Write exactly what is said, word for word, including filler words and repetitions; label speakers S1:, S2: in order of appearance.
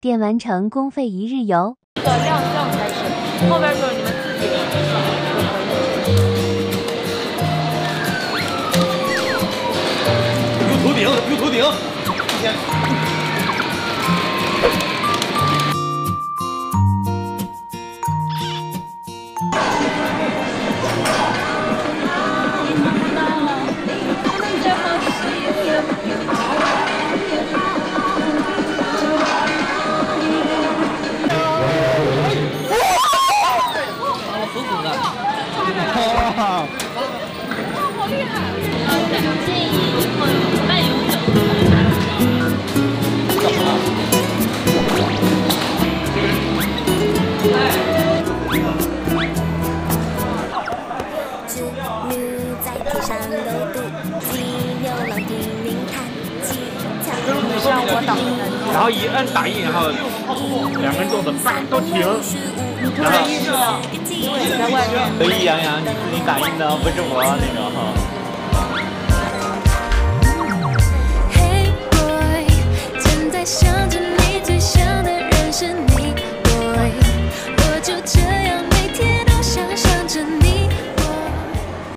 S1: 电完成公费一日游。
S2: 这个亮相开始，后边就是你们自己的。
S3: 有头顶，有头顶。天。
S2: 好厉害！建议以后有半永久。
S4: 织女在天上有肚脐，牛郎拼命弹吉他。
S2: 你像我导的，
S5: 然后一摁打印，然后两根动作叭都停，然后
S2: 在外面。
S3: 得意洋洋，你自己打印的，不是我那个哈。
S4: Hey boy，正在想着。